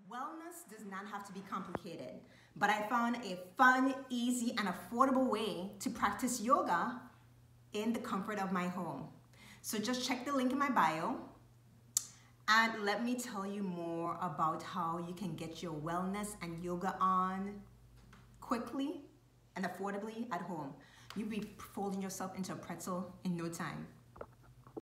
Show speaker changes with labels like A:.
A: Wellness does not have to be complicated, but I found a fun, easy, and affordable way to practice yoga in the comfort of my home. So just check the link in my bio and let me tell you more about how you can get your wellness and yoga on quickly and affordably at home. You'll be folding yourself into a pretzel in no time.